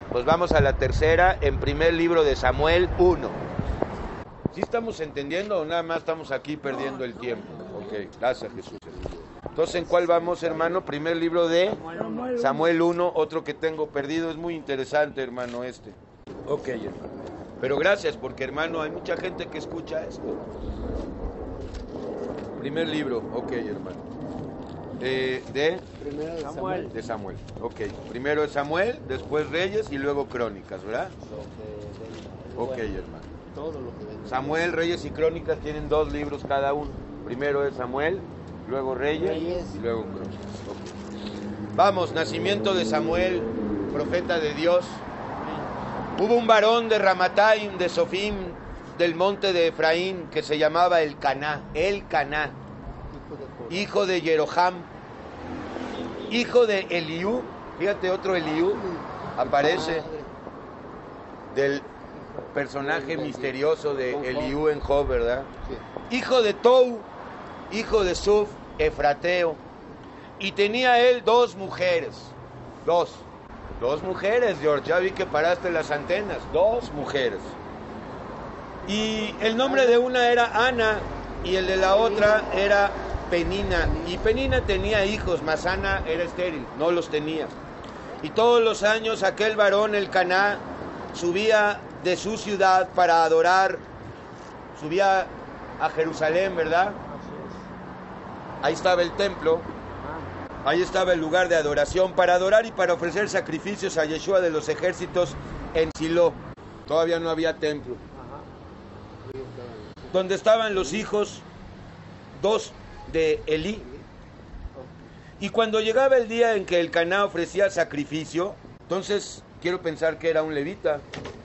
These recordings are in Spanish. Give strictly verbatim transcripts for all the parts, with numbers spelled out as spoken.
Pues vamos a la tercera, en primer libro de Samuel uno. ¿Sí estamos entendiendo o nada más estamos aquí perdiendo el tiempo? Ok, gracias Jesús. Entonces, ¿en cuál vamos, hermano? Primer libro de Samuel uno, otro que tengo perdido. Es muy interesante, hermano, este. Ok, hermano. Pero gracias, porque, hermano, hay mucha gente que escucha esto. Primer libro, ok, hermano. Eh, de, Primero de Samuel. de Samuel, ok. Primero es Samuel, después Reyes y luego Crónicas, ¿verdad? Lo que Ok, bueno, hermano. todo lo que ven. Samuel, Reyes y Crónicas tienen dos libros cada uno. Primero es Samuel, luego Reyes, Reyes. y luego Crónicas. Okay. Vamos, nacimiento de Samuel, profeta de Dios. Hubo un varón de Ramataim, de Sofim, del monte de Efraín, que se llamaba El Caná, El Caná, hijo de Jeroham, hijo de Eliú. Fíjate, otro Eliú aparece del personaje misterioso de Eliú en Job, ¿verdad? Hijo de Tou, hijo de Suf, Efrateo. Y tenía él dos mujeres, dos, dos mujeres, George, ya vi que paraste las antenas, dos mujeres. Y el nombre de una era Ana y el de la otra era Penina. Y Penina tenía hijos, mas Ana era estéril, no los tenía. Y todos los años aquel varón, el Caná, subía de su ciudad para adorar, subía a Jerusalén, ¿verdad? Ahí estaba el templo, ahí estaba el lugar de adoración, para adorar y para ofrecer sacrificios a Yeshua de los ejércitos en Silo. Todavía no había templo. Donde estaban los hijos, dos de Elí. Y cuando llegaba el día en que el Caná ofrecía sacrificio, entonces quiero pensar que era un levita.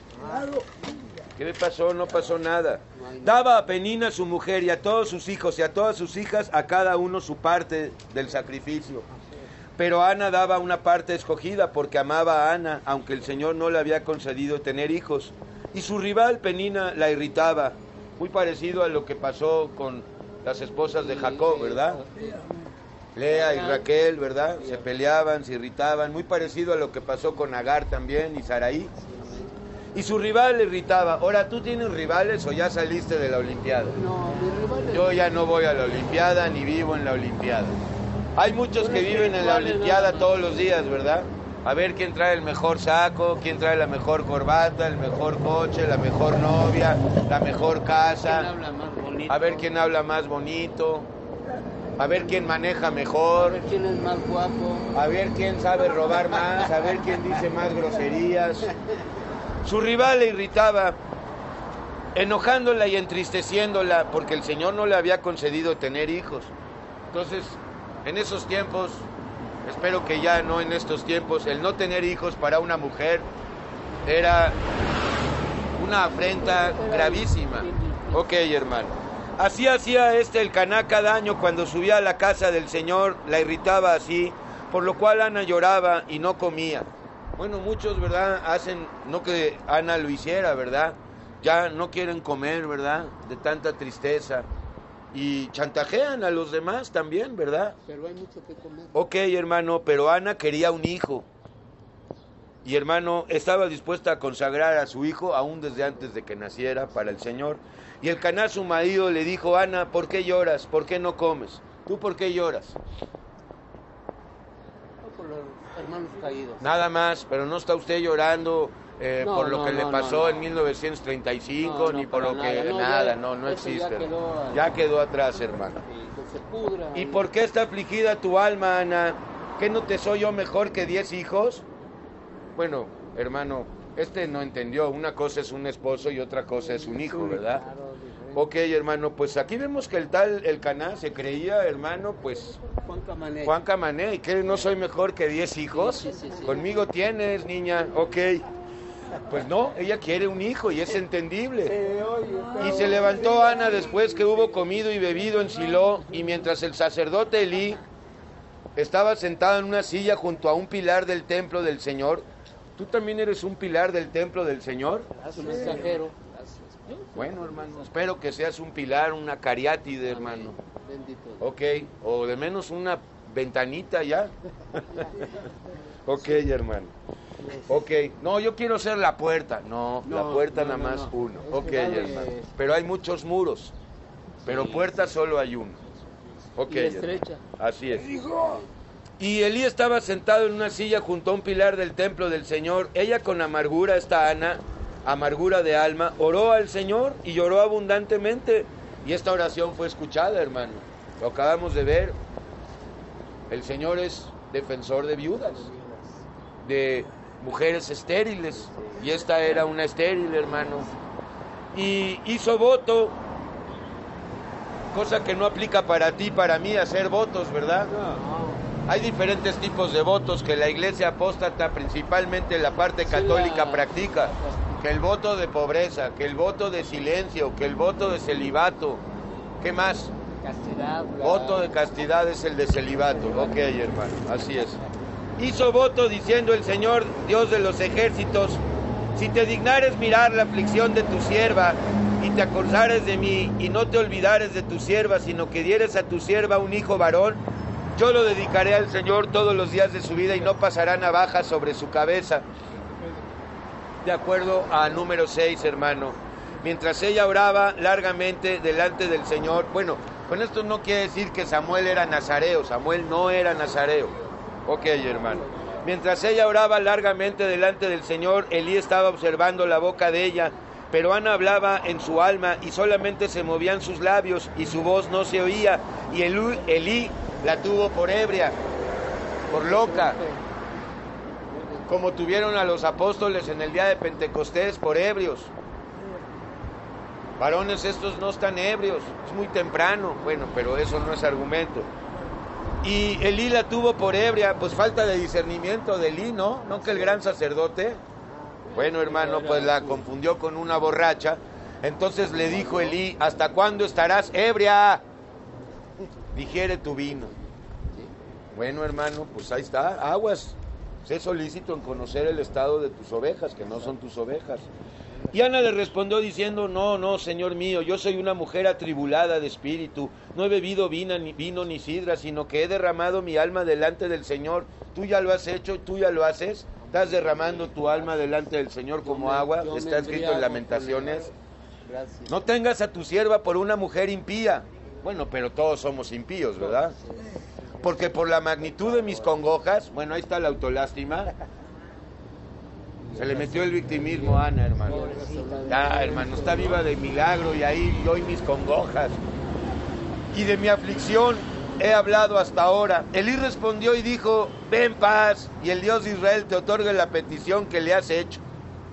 ¿Qué le pasó? No pasó nada. Daba a Penina su mujer y a todos sus hijos y a todas sus hijas, a cada uno su parte del sacrificio. Pero Ana daba una parte escogida porque amaba a Ana, aunque el Señor no le había concedido tener hijos. Y su rival Penina la irritaba, muy parecido a lo que pasó con las esposas de Jacob, ¿verdad? Lea y Raquel, ¿verdad? Se peleaban, se irritaban, muy parecido a lo que pasó con Agar también y Saraí. Y su rival le irritaba. Ahora, ¿tú tienes rivales o ya saliste de la Olimpiada? No, mi rival. Yo ya no voy a la Olimpiada ni vivo en la Olimpiada. Hay muchos que viven en la Olimpiada todos los días, ¿verdad? A ver quién trae el mejor saco, quién trae la mejor corbata, el mejor coche, la mejor novia, la mejor casa. ¿Quién habla más bonito? A ver quién habla más bonito. A ver quién maneja mejor. A ver quién es más guapo. A ver quién sabe robar más. A ver quién dice más groserías. Su rival le irritaba, enojándola y entristeciéndola, porque el Señor no le había concedido tener hijos. Entonces, en esos tiempos, espero que ya no en estos tiempos, el no tener hijos para una mujer era una afrenta gravísima. Ok, hermano. Así hacía este el Caná cada año cuando subía a la casa del Señor, la irritaba así, por lo cual Ana lloraba y no comía. Bueno, muchos, ¿verdad? Hacen, no que Ana lo hiciera, ¿verdad? Ya no quieren comer, ¿verdad? De tanta tristeza. Y chantajean a los demás también, ¿verdad? Pero hay mucho que comer. Ok, hermano, pero Ana quería un hijo. Y, hermano, estaba dispuesta a consagrar a su hijo aún desde antes de que naciera para el Señor. Y el Caná, su marido, le dijo: Ana, ¿por qué lloras? ¿Por qué no comes? ¿Tú por qué lloras? Por los hermanos caídos. Nada más, pero no está usted llorando eh, No, por lo no, que no, le no, pasó no. en mil novecientos treinta y cinco, No, no, ni por para lo que... nada, no, Nada, ya, no, no eso ya existe. quedó- Ya quedó atrás, hermano. Sí, que se pudra. ¿Y por qué está afligida tu alma, Ana? ¿Qué no te soy yo mejor que diez hijos? Bueno, hermano, este no entendió. Una cosa es un esposo y otra cosa es un hijo, ¿verdad? Claro, diferente. Ok, hermano, pues aquí vemos que el tal, el Caná, se creía, hermano, pues... Juan Camané. Juan Camané, ¿y qué? ¿No soy mejor que diez hijos? Sí, sí, sí, sí. Conmigo tienes, niña, ok. Pues no, ella quiere un hijo y es entendible. Eh, oye, pero- Y se levantó Ana después que hubo comido y bebido en Silo, y mientras el sacerdote Elí estaba sentado en una silla junto a un pilar del templo del Señor. ¿Tú también eres un pilar del templo del Señor? Es un mensajero. Bueno, hermano, espero que seas un pilar, una cariátide, hermano. Bendito. Ok, o de menos una ventanita ya. Ok, hermano. Ok, no, yo quiero ser la puerta. No, No, la puerta no, nada no, más no. uno. Es Ok, que vale- hermano. Pero hay muchos muros. Pero Sí, puerta sí. solo hay uno. Ok, Y hermano. estrecha. Así es. Y Elí estaba sentado en una silla junto a un pilar del templo del Señor. Ella con amargura, esta Ana, amargura de alma, oró al Señor y lloró abundantemente. Y esta oración fue escuchada, hermano. Lo acabamos de ver. El Señor es defensor de viudas, de mujeres estériles. Y esta era una estéril, hermano. Y hizo voto, cosa que no aplica para ti, para mí, hacer votos, ¿verdad? Hay diferentes tipos de votos que la iglesia apóstata, principalmente la parte Sí, católica, la- practica. Que el voto de pobreza, que el voto de silencio, que el voto de celibato. ¿Qué más? Castidad. la- Voto de castidad es el de celibato. Ok, hermano, así es. Hizo voto diciendo el Señor, Dios de los ejércitos, si te dignares mirar la aflicción de tu sierva y te acordares de mí y no te olvidares de tu sierva, sino que dieres a tu sierva un hijo varón, yo lo dedicaré al Señor todos los días de su vida y no pasará navaja sobre su cabeza. De acuerdo a número seis, hermano. Mientras ella oraba largamente delante del Señor, bueno, con esto no quiere decir que Samuel era nazareo, Samuel no era nazareo. Ok, hermano. Mientras ella oraba largamente delante del Señor, Elí estaba observando la boca de ella, pero Ana hablaba en su alma y solamente se movían sus labios y su voz no se oía, y Elí, Elí la tuvo por ebria, por loca, como tuvieron a los apóstoles en el día de Pentecostés, por ebrios. Varones, estos no están ebrios, es muy temprano. Bueno, pero eso no es argumento. Y Elí la tuvo por ebria, pues falta de discernimiento de Elí, ¿no? No que el gran sacerdote. Bueno, hermano, pues la confundió con una borracha. Entonces le dijo Elí, ¿hasta cuándo estarás ebria? Digiere tu vino. Bueno, hermano, pues ahí está, aguas. Sé solícito en conocer el estado de tus ovejas, que no son tus ovejas. Y Ana le respondió diciendo, no, no, Señor mío, yo soy una mujer atribulada de espíritu, no he bebido vino ni, vino ni sidra, sino que he derramado mi alma delante del Señor. Tú ya lo has hecho, tú ya lo haces, estás derramando tu alma delante del Señor como Yo me- agua, yo me está escrito en embriago Lamentaciones. con el- Gracias. No tengas a tu sierva por una mujer impía. Bueno, pero todos somos impíos, ¿verdad? Porque por la magnitud de mis congojas, bueno, ahí está la autolástima. Se le metió el victimismo a Ana, hermano. Ya, hermano, está viva de milagro y ahí yo y mis congojas. Y de mi aflicción he hablado hasta ahora. Elí respondió y dijo, ven paz, y el Dios de Israel te otorgue la petición que le has hecho.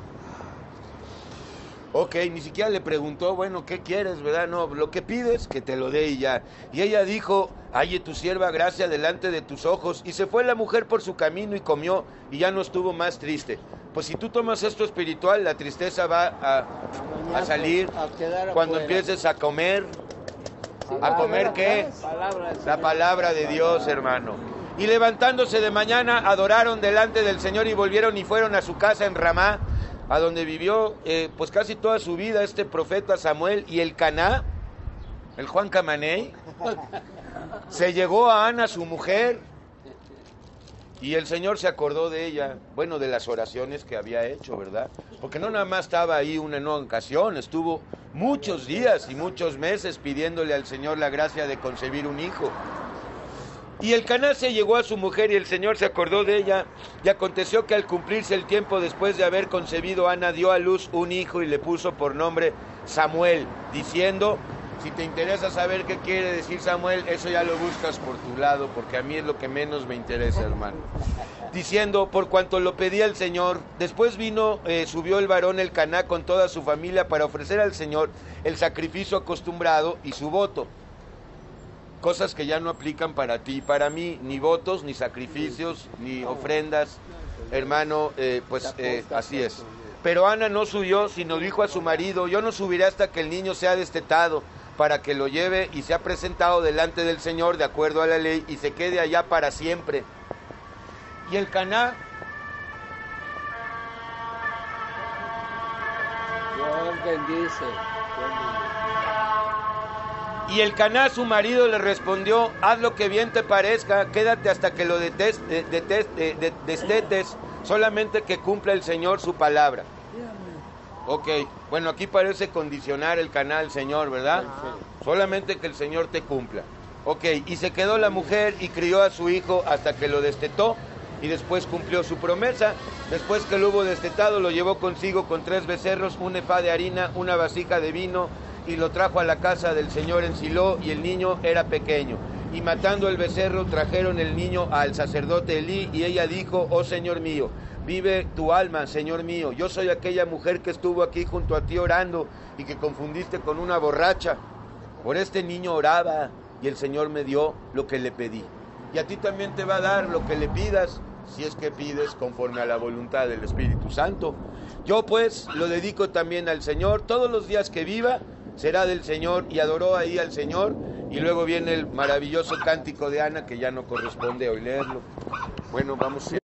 Ok, ni siquiera le preguntó, bueno, ¿qué quieres, verdad? No, lo que pides, que te lo dé y ya. Y ella dijo, halle tu sierva gracia delante de tus ojos. Y se fue la mujer por su camino y comió, y ya no estuvo más triste. Pues si tú tomas esto espiritual, la tristeza va a, a salir A quedar cuando afuera. empieces a comer. ¿A comer qué? Palabra del La Señor. palabra de Dios, hermano. Y levantándose de mañana, adoraron delante del Señor y volvieron y fueron a su casa en Ramá, a donde vivió eh, pues casi toda su vida este profeta Samuel. Y el Caná, el Juan Camaney, se llegó a Ana, su mujer, y el Señor se acordó de ella, bueno, de las oraciones que había hecho, ¿verdad? Porque no nada más estaba ahí una nueva ocasión, estuvo muchos días y muchos meses pidiéndole al Señor la gracia de concebir un hijo. Y el Caná se llegó a su mujer y el Señor se acordó de ella. Y aconteció que al cumplirse el tiempo después de haber concebido, Ana dio a luz un hijo y le puso por nombre Samuel, diciendo, si te interesa saber qué quiere decir Samuel, eso ya lo buscas por tu lado, porque a mí es lo que menos me interesa, hermano. Diciendo, por cuanto lo pedía el Señor. Después vino, eh, subió el varón el Caná con toda su familia para ofrecer al Señor el sacrificio acostumbrado y su voto. Cosas que ya no aplican para ti y para mí, ni votos, ni sacrificios, ni ofrendas, hermano, eh, pues eh, así es. Pero Ana no subió, sino dijo a su marido, yo no subiré hasta que el niño sea destetado, para que lo lleve y sea presentado delante del Señor de acuerdo a la ley, y se quede allá para siempre. Y el Caná, Dios bendice. y el Caná su marido le respondió, haz lo que bien te parezca, quédate hasta que lo detes- de- detes- de- de- destetes, Solamente que cumpla el Señor su palabra. Ok, bueno, aquí parece condicionar el canal, Señor, ¿verdad? Solamente que el Señor te cumpla. Ok, y se quedó la mujer y crió a su hijo hasta que lo destetó y después cumplió su promesa. Después que lo hubo destetado, lo llevó consigo con tres becerros, un efá de harina, una vasija de vino, y lo trajo a la casa del Señor en Silo, y el niño era pequeño. Y matando el becerro, trajeron el niño al sacerdote Elí, y ella dijo: oh Señor mío, vive tu alma, Señor mío, yo soy aquella mujer que estuvo aquí junto a ti orando y que confundiste con una borracha. Por este niño oraba y el Señor me dio lo que le pedí. Y a ti también te va a dar lo que le pidas, si es que pides conforme a la voluntad del Espíritu Santo. Yo pues lo dedico también al Señor, todos los días que viva será del Señor, y adoró ahí al Señor. Y luego viene el maravilloso cántico de Ana, que ya no corresponde hoy leerlo. Bueno, vamos a...